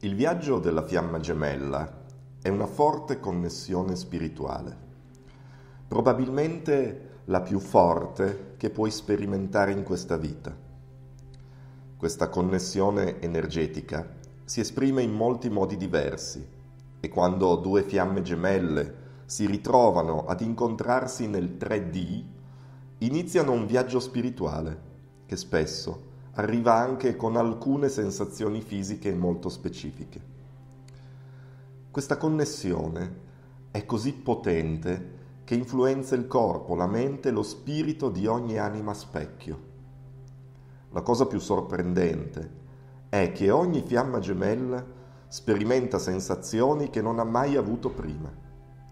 Il viaggio della fiamma gemella è una forte connessione spirituale, probabilmente la più forte che puoi sperimentare in questa vita. Questa connessione energetica si esprime in molti modi diversi e quando due fiamme gemelle si ritrovano ad incontrarsi nel 3D, iniziano un viaggio spirituale che spesso arriva anche con alcune sensazioni fisiche molto specifiche. Questa connessione è così potente che influenza il corpo, la mente e lo spirito di ogni anima specchio. La cosa più sorprendente è che ogni fiamma gemella sperimenta sensazioni che non ha mai avuto prima.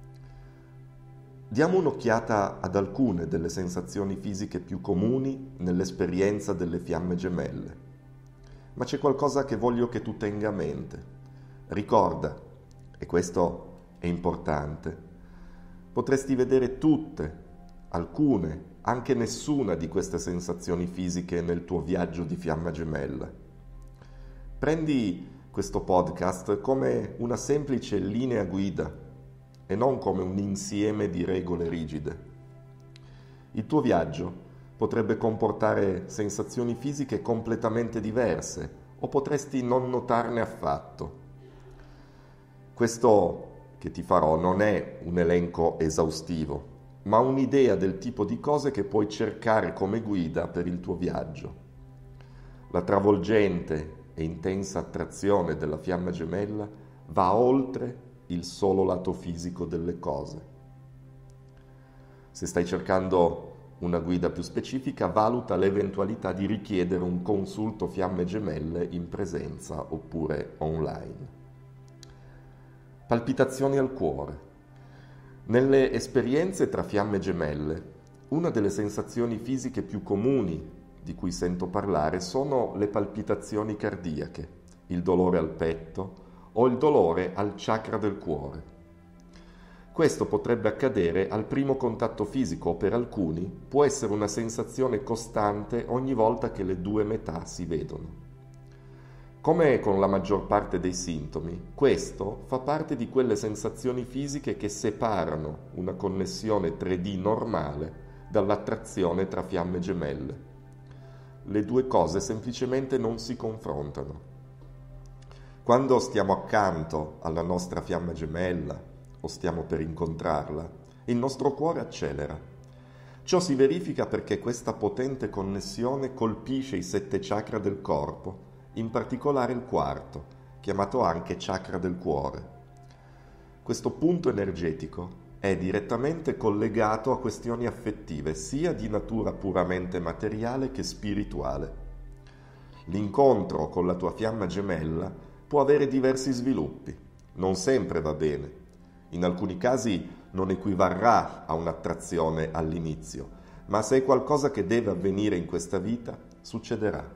Diamo un'occhiata ad alcune delle sensazioni fisiche più comuni nell'esperienza delle fiamme gemelle. Ma c'è qualcosa che voglio che tu tenga a mente. Ricorda, e questo è importante, potresti vedere tutte, alcune, anche nessuna di queste sensazioni fisiche nel tuo viaggio di fiamma gemella. Prendi questo podcast come una semplice linea guida e non come un insieme di regole rigide. Il tuo viaggio potrebbe comportare sensazioni fisiche completamente diverse o potresti non notarne affatto. Questo che ti farò non è un elenco esaustivo, ma un'idea del tipo di cose che puoi cercare come guida per il tuo viaggio. La travolgente e intensa attrazione della fiamma gemella va oltre il solo lato fisico delle cose. Se stai cercando una guida più specifica, valuta l'eventualità di richiedere un consulto fiamme gemelle in presenza oppure online. Palpitazioni al cuore. Nelle esperienze tra fiamme gemelle, una delle sensazioni fisiche più comuni di cui sento parlare sono le palpitazioni cardiache, il dolore al petto o il dolore al chakra del cuore. Questo potrebbe accadere al primo contatto fisico o per alcuni può essere una sensazione costante ogni volta che le due metà si vedono. Come con la maggior parte dei sintomi, questo fa parte di quelle sensazioni fisiche che separano una connessione 3D normale dall'attrazione tra fiamme gemelle. Le due cose semplicemente non si confrontano. Quando stiamo accanto alla nostra fiamma gemella o stiamo per incontrarla, il nostro cuore accelera. Ciò si verifica perché questa potente connessione colpisce i 7 chakra del corpo, in particolare il quarto, chiamato anche chakra del cuore. Questo punto energetico è direttamente collegato a questioni affettive, sia di natura puramente materiale che spirituale. L'incontro con la tua fiamma gemella può avere diversi sviluppi, non sempre va bene. In alcuni casi non equivarrà a un'attrazione all'inizio, ma se è qualcosa che deve avvenire in questa vita, succederà.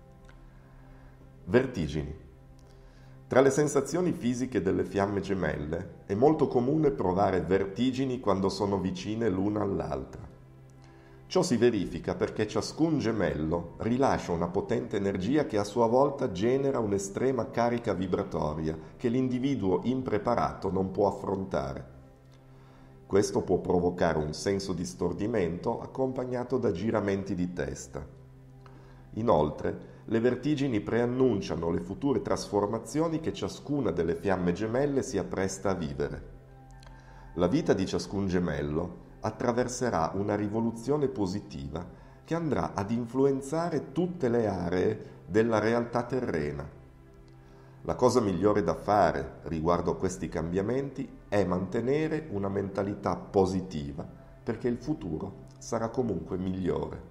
Vertigini. Tra le sensazioni fisiche delle fiamme gemelle è molto comune provare vertigini quando sono vicine l'una all'altra. Ciò si verifica perché ciascun gemello rilascia una potente energia che a sua volta genera un'estrema carica vibratoria che l'individuo impreparato non può affrontare. Questo può provocare un senso di stordimento accompagnato da giramenti di testa. Inoltre, le vertigini preannunciano le future trasformazioni che ciascuna delle fiamme gemelle si appresta a vivere. La vita di ciascun gemello attraverserà una rivoluzione positiva che andrà ad influenzare tutte le aree della realtà terrena. La cosa migliore da fare riguardo a questi cambiamenti è mantenere una mentalità positiva, perché il futuro sarà comunque migliore.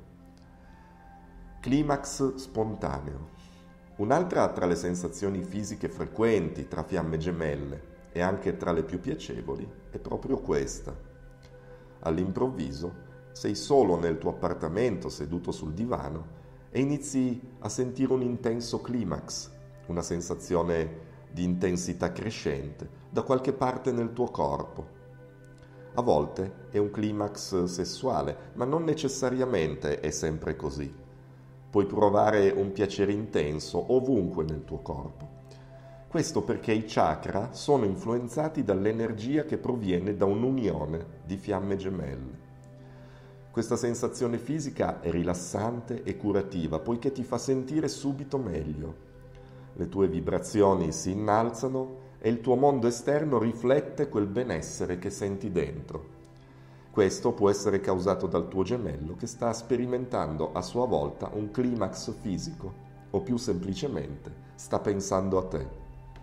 Climax spontaneo. Un'altra tra le sensazioni fisiche frequenti tra fiamme gemelle e anche tra le più piacevoli è proprio questa. All'improvviso sei solo nel tuo appartamento seduto sul divano e inizi a sentire un intenso climax, una sensazione di intensità crescente da qualche parte nel tuo corpo. A volte è un climax sessuale, ma non necessariamente è sempre così. Puoi provare un piacere intenso ovunque nel tuo corpo. Questo perché i chakra sono influenzati dall'energia che proviene da un'unione di fiamme gemelle. Questa sensazione fisica è rilassante e curativa, poiché ti fa sentire subito meglio. Le tue vibrazioni si innalzano e il tuo mondo esterno riflette quel benessere che senti dentro. Questo può essere causato dal tuo gemello che sta sperimentando a sua volta un climax fisico o più semplicemente sta pensando a te.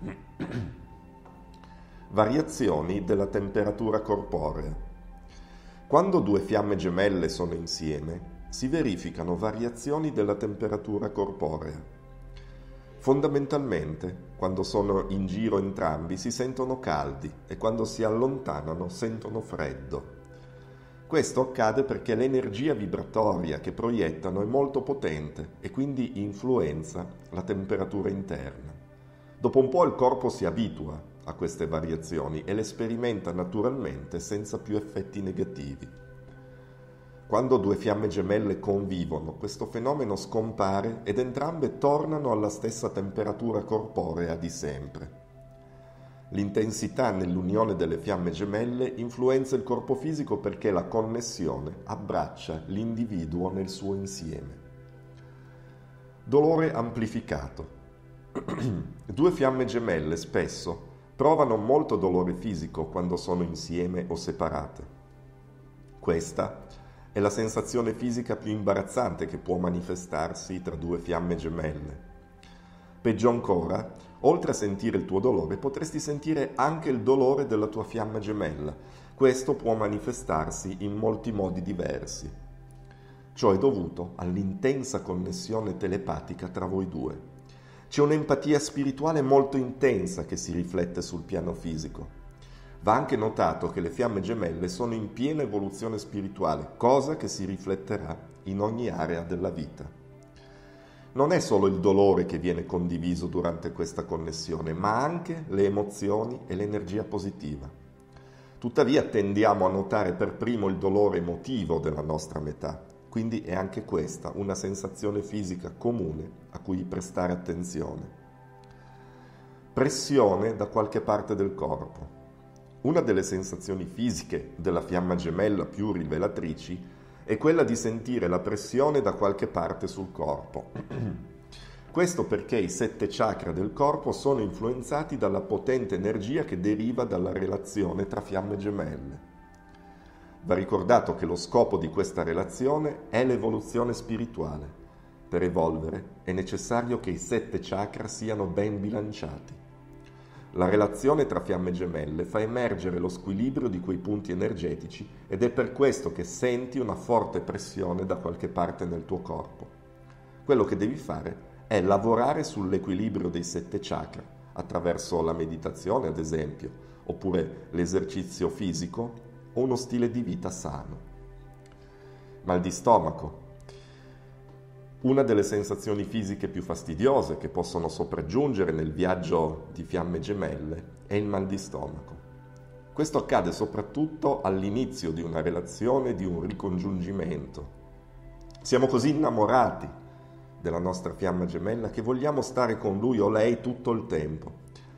Variazioni della temperatura corporea. Quando due fiamme gemelle sono insieme, si verificano variazioni della temperatura corporea. Fondamentalmente, quando sono in giro entrambi si sentono caldi e quando si allontanano sentono freddo. Questo accade perché l'energia vibratoria che proiettano è molto potente e quindi influenza la temperatura interna. Dopo un po' il corpo si abitua a queste variazioni e le sperimenta naturalmente senza più effetti negativi. Quando due fiamme gemelle convivono, questo fenomeno scompare ed entrambe tornano alla stessa temperatura corporea di sempre. L'intensità nell'unione delle fiamme gemelle influenza il corpo fisico perché la connessione abbraccia l'individuo nel suo insieme. Dolore amplificato. Due fiamme gemelle spesso provano molto dolore fisico quando sono insieme o separate. Questa è la sensazione fisica più imbarazzante che può manifestarsi tra due fiamme gemelle. Peggio ancora, oltre a sentire il tuo dolore, potresti sentire anche il dolore della tua fiamma gemella. Questo può manifestarsi in molti modi diversi. Ciò è dovuto all'intensa connessione telepatica tra voi due. C'è un'empatia spirituale molto intensa che si riflette sul piano fisico. Va anche notato che le fiamme gemelle sono in piena evoluzione spirituale, cosa che si rifletterà in ogni area della vita. Non è solo il dolore che viene condiviso durante questa connessione, ma anche le emozioni e l'energia positiva. Tuttavia tendiamo a notare per primo il dolore emotivo della nostra metà, quindi è anche questa una sensazione fisica comune a cui prestare attenzione. Pressione da qualche parte del corpo. Una delle sensazioni fisiche della fiamma gemella più rivelatrici è quella di sentire la pressione da qualche parte sul corpo. Questo perché i 7 chakra del corpo sono influenzati dalla potente energia che deriva dalla relazione tra fiamme gemelle. Va ricordato che lo scopo di questa relazione è l'evoluzione spirituale. Per evolvere è necessario che i 7 chakra siano ben bilanciati. La relazione tra fiamme gemelle fa emergere lo squilibrio di quei punti energetici ed è per questo che senti una forte pressione da qualche parte nel tuo corpo. Quello che devi fare è lavorare sull'equilibrio dei 7 chakra attraverso la meditazione, ad esempio, oppure l'esercizio fisico o uno stile di vita sano. Mal di stomaco. Una delle sensazioni fisiche più fastidiose che possono sopraggiungere nel viaggio di fiamme gemelle è il mal di stomaco. Questo accade soprattutto all'inizio di una relazione, di un ricongiungimento. Siamo così innamorati della nostra fiamma gemella che vogliamo stare con lui o lei tutto il tempo.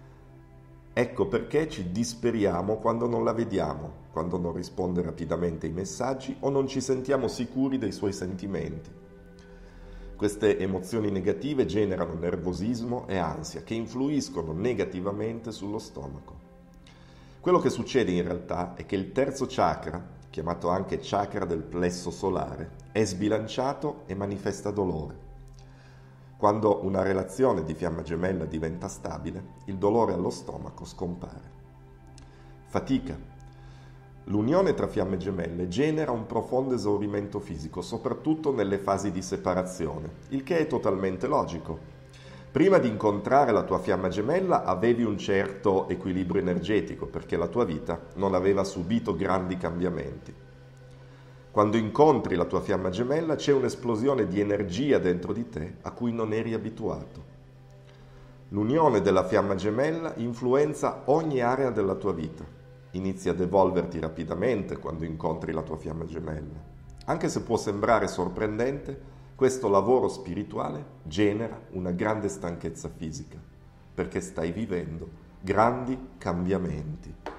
Ecco perché ci disperiamo quando non la vediamo, quando non risponde rapidamente ai messaggi o non ci sentiamo sicuri dei suoi sentimenti. Queste emozioni negative generano nervosismo e ansia che influiscono negativamente sullo stomaco. Quello che succede in realtà è che il terzo chakra, chiamato anche chakra del plesso solare, è sbilanciato e manifesta dolore. Quando una relazione di fiamma gemella diventa stabile, il dolore allo stomaco scompare. Fatica. L'unione tra fiamme gemelle genera un profondo esaurimento fisico, soprattutto nelle fasi di separazione, il che è totalmente logico. Prima di incontrare la tua fiamma gemella avevi un certo equilibrio energetico perché la tua vita non aveva subito grandi cambiamenti. Quando incontri la tua fiamma gemella c'è un'esplosione di energia dentro di te a cui non eri abituato. L'unione della fiamma gemella influenza ogni area della tua vita. Inizi ad evolverti rapidamente quando incontri la tua fiamma gemella. Anche se può sembrare sorprendente, questo lavoro spirituale genera una grande stanchezza fisica. perché stai vivendo grandi cambiamenti.